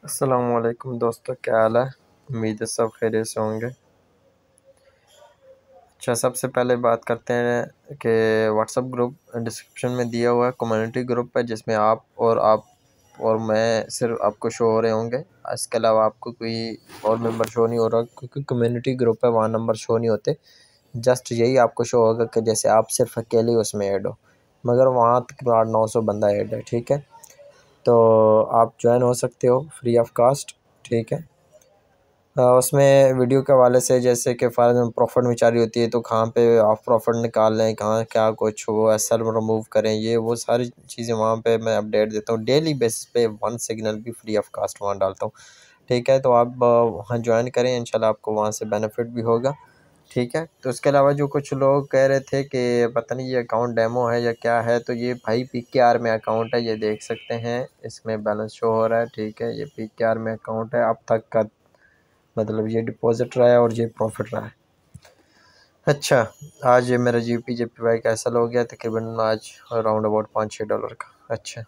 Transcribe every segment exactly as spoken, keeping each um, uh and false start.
अस्सलाम वालेकुम दोस्तों, क्या हाल है। उम्मीद है सब खैरियत से होंगे। अच्छा, सबसे पहले बात करते हैं कि व्हाट्सएप ग्रुप डिस्क्रिप्शन में दिया हुआ है, कम्युनिटी ग्रुप है जिसमें आप और आप और मैं सिर्फ आपको शो हो रहे होंगे। इसके अलावा आपको कोई और मेंबर शो नहीं हो रहा, क्योंकि कम्युनिटी ग्रुप है, वहाँ नंबर शो नहीं होते। जस्ट यही आपको शो होगा कि जैसे आप सिर्फ अकेले उसमें ऐड हो, मगर वहाँ तकरीबन आठ नौ सौ बंदा ऐड है। ठीक है, तो आप ज्वाइन हो सकते हो फ्री ऑफ कास्ट। ठीक है, अ, उसमें वीडियो के हवाले से जैसे कि फॉर एग्जाम्पल प्रॉफिट मिचारी होती है, तो कहाँ पे आप प्रॉफिट निकाल लें, कहाँ क्या कुछ वो एस एल रिमूव करें, ये वो सारी चीज़ें वहाँ पे मैं अपडेट देता हूँ। डेली बेसिस पे वन सिग्नल भी फ्री ऑफ कास्ट वहाँ डालता हूँ। ठीक है, तो आप अ, वहाँ ज्वाइन करें, इंशाल्लाह आपको वहाँ से बेनिफिट भी होगा। ठीक है, तो इसके अलावा जो कुछ लोग कह रहे थे कि पता नहीं ये अकाउंट डेमो है या क्या है, तो ये भाई पी के आर में अकाउंट है, ये देख सकते हैं, इसमें बैलेंस शो हो रहा है। ठीक है, ये पी के आर में अकाउंट है, अब तक का मतलब ये डिपॉजिट रहा है और ये प्रॉफिट रहा है। अच्छा, आज ये मेरा G P J P Y cancel हो गया तकरीबन आज अराउंड अबाउट पाँच छः डॉलर का। अच्छा,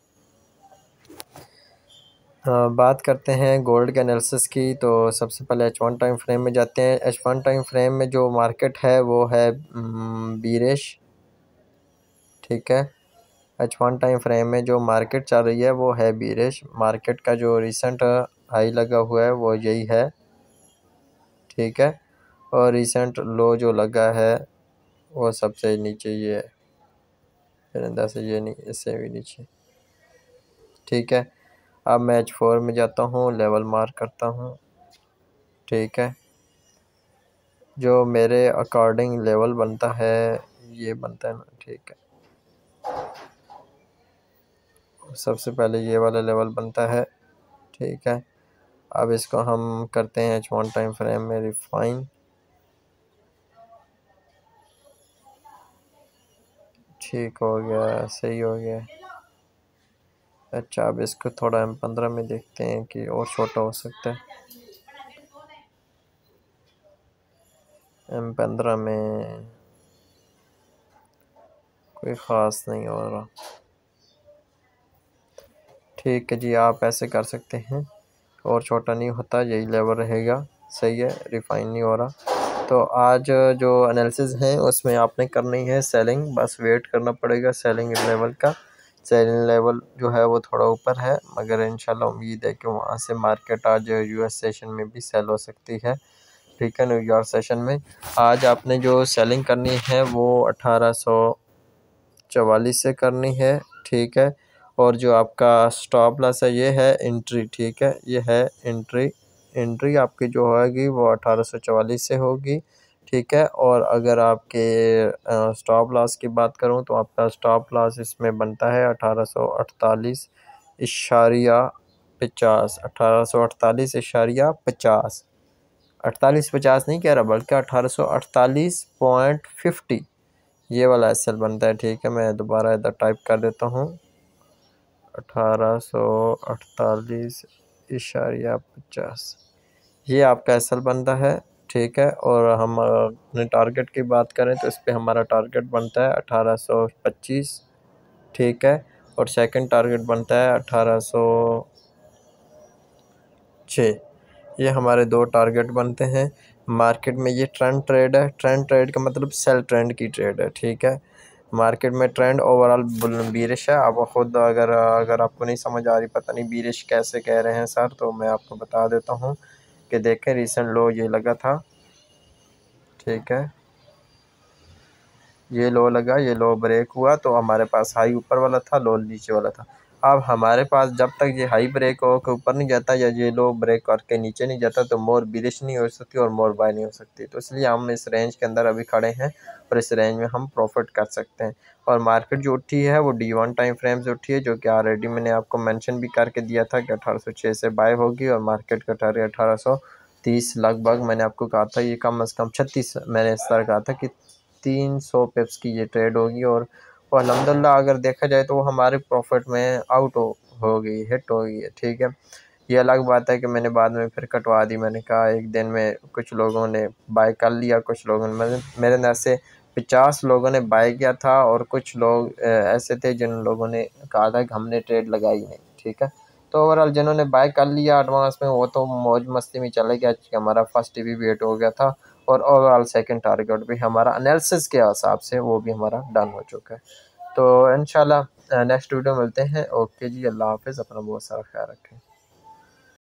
आ, बात करते हैं गोल्ड के एनालिसिस की। तो सबसे पहले एच वन टाइम फ्रेम में जाते हैं। एच वन टाइम फ्रेम में जो मार्केट है वो है बीरिश। ठीक है, एच वन टाइम फ्रेम में जो मार्केट चल रही है वो है बीरिश। मार्केट का जो रिसेंट हाई लगा हुआ है वो यही है। ठीक है, और रिसेंट लो जो लगा है वो सबसे नीचे ये है, फिर अंदर से ये नहीं, इससे भी नीचे। ठीक है, अब मैं एच फोर में जाता हूँ, लेवल मार्क करता हूँ। ठीक है, जो मेरे अकॉर्डिंग लेवल बनता है ये बनता है ना। ठीक है, सबसे पहले ये वाला लेवल बनता है। ठीक है, अब इसको हम करते हैं एच वन टाइम फ्रेम में रिफाइन। ठीक हो गया, सही हो गया। अच्छा, अब इसको थोड़ा एम पंद्रह में देखते हैं कि और छोटा हो सकता है। एम पंद्रह में कोई ख़ास नहीं हो रहा। ठीक है जी, आप ऐसे कर सकते हैं, और छोटा नहीं होता, यही लेवल रहेगा। सही है, रिफाइन नहीं हो रहा। तो आज जो एनालिसिस है उसमें आपने करनी है सेलिंग, बस वेट करना पड़ेगा सेलिंग लेवल का। सेलिंग लेवल जो है वो थोड़ा ऊपर है, मगर इंशाल्लाह उम्मीद है कि वहाँ से मार्केट आज यूएस सेशन में भी सेल हो सकती है। ठीक है, न्यूयॉर्क सेशन में आज आपने जो सेलिंग करनी है वो अठारह सौ चवालीस से करनी है। ठीक है, और जो आपका स्टॉप लॉस है ये है एंट्री। ठीक है, ये है एंट्री। एंट्री आपकी जो होगी वो अठारह सौ चवालीस से होगी। ठीक है, और अगर आपके स्टॉप लॉस की बात करूं तो आपका स्टॉप लॉस इसमें बनता है अठारह सौ अड़तालीस इशारिया पचास। अठारह सौ अड़तालीस इशारिया पचास, अड़तालीस पचास नहीं कह रहा, बल्कि अठारह सौ अड़तालीस पॉइंट फिफ्टी ये वाला एस एल बनता है। ठीक है, मैं दोबारा इधर टाइप कर देता हूँ, अठारह सौ अड़तालीस इशारिया पचास, ये आपका एस एल बनता है। ठीक है, और हम अपने टारगेट की बात करें तो इस पर हमारा टारगेट बनता है अठारह सौ पच्चीस। ठीक है, और सेकंड टारगेट बनता है अठारह सौ छः। ये हमारे दो टारगेट बनते हैं। मार्केट में ये ट्रेंड ट्रेड है, ट्रेंड ट्रेड का मतलब सेल ट्रेंड की ट्रेड है। ठीक है, मार्केट में ट्रेंड ओवरऑल बीरिश है। आप खुद अगर अगर आपको नहीं समझ आ रही, पता नहीं बीरिश कैसे कह रहे हैं सर, तो मैं आपको बता देता हूँ कि देखें रिसेंट लो ये लगा था। ठीक है, ये लो लगा, ये लो ब्रेक हुआ, तो हमारे पास हाई ऊपर वाला था, लो नीचे वाला था। अब हमारे पास जब तक ये हाई ब्रेक हो के ऊपर नहीं जाता या ये लो ब्रेक करके नीचे नहीं जाता, तो मोर बिरिश नहीं हो सकती और मोर बाय नहीं हो सकती। तो इसलिए हम इस रेंज के अंदर अभी खड़े हैं और इस रेंज में हम प्रॉफिट कर सकते हैं। और मार्केट जो उठी है वो डी वन टाइम फ्रेम से उठी है, जो कि ऑलरेडी मैंने आपको मेंशन भी करके दिया था कि अठारह सौ छः से बाय होगी, और मार्केट का टारगेट अठारह सौ तीस लगभग मैंने आपको कहा था, ये कम अज़ कम छत्तीस मैंने इस तरह कहा था कि तीन सौ पिप्स की ये ट्रेड होगी। और वो अल्हम्दुलिल्लाह अगर देखा जाए तो वो हमारे प्रॉफिट में आउट हो हो गई, हिट हो गई है। ठीक है, ये अलग बात है कि मैंने बाद में फिर कटवा दी। मैंने कहा एक दिन में कुछ लोगों ने बाय कर लिया, कुछ लोगों ने, मेरे मेरे अंदर से पचास लोगों ने बाय किया था, और कुछ लोग ऐसे थे जिन लोगों ने कहा था कि हमने ट्रेड लगाई नहीं। ठीक है, तो ओवरऑल जिन्होंने बाय कर लिया एडवांस में वो तो मौज मस्ती में चले गया कि हमारा फर्स्ट टीवी भी हिट हो गया था और ओवरऑल सेकंड टारगेट भी हमारा एनालिसिस के हिसाब से वो भी हमारा डन हो चुका है। तो इंशाल्लाह नेक्स्ट वीडियो मिलते हैं। ओके जी, अल्लाह हाफिज़, अपना बहुत सारा ख्याल रखें।